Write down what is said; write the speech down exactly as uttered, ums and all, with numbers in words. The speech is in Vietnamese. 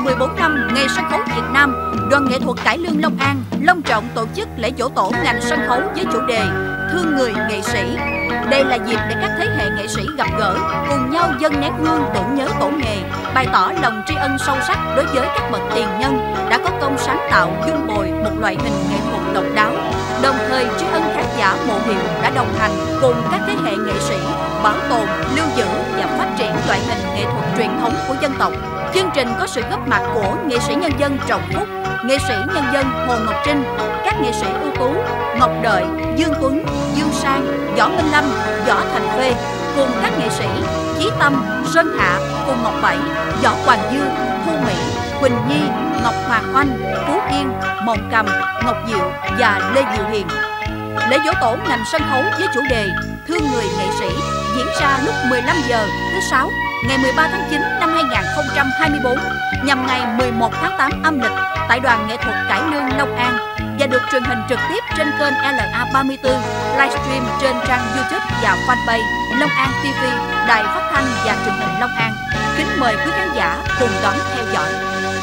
mười bốn năm Ngày Sân khấu Việt Nam, Đoàn nghệ thuật cải lương Long An long trọng tổ chức lễ giỗ tổ ngành sân khấu với chủ đề Thương người nghệ sĩ. Đây là dịp để các thế hệ nghệ sĩ gặp gỡ, cùng nhau dâng nén hương tưởng nhớ tổ nghề, bày tỏ lòng tri ân sâu sắc đối với các bậc tiền nhân đã có công sáng tạo dung bồi một loại hình nghệ thuật độc đáo, đồng thời tri ân khán giả mộ hiệu đã đồng hành cùng các thế hệ nghệ sĩ bảo tồn, lưu giữ và phát triển loại hình nghệ thuật truyền thống của dân tộc. Chương trình có sự góp mặt của nghệ sĩ nhân dân Trọng Phúc, nghệ sĩ nhân dân Hồ Ngọc Trinh, các nghệ sĩ ưu tú Ngọc Đợi, Dương Tuấn, Dương Sang, Võ Minh Lâm, Võ Thành Phê, cùng các nghệ sĩ Chí Tâm, Sơn Hạ, cùng Ngọc Bảy, Võ Hoàng Dương, Thu Mỹ, Quỳnh Nhi, Ngọc Hoàng Oanh, Phú Yên, Mộng Cầm, Ngọc Diệu và Lê Diệu Hiền. Lễ giỗ tổ ngành sân khấu với chủ đề Thương người nghệ sĩ diễn ra lúc mười lăm giờ thứ sáu ngày mười ba tháng chín năm hai nghìn không trăm hai mươi tư nhằm ngày mười một tháng tám âm lịch tại Đoàn nghệ thuật cải lương Long An và được truyền hình trực tiếp trên kênh L A ba mươi tư, livestream trên trang YouTube và fanpage Long An ti vi, Đài Phát thanh và Truyền hình Long An. Kính mời quý khán giả cùng đón theo dõi.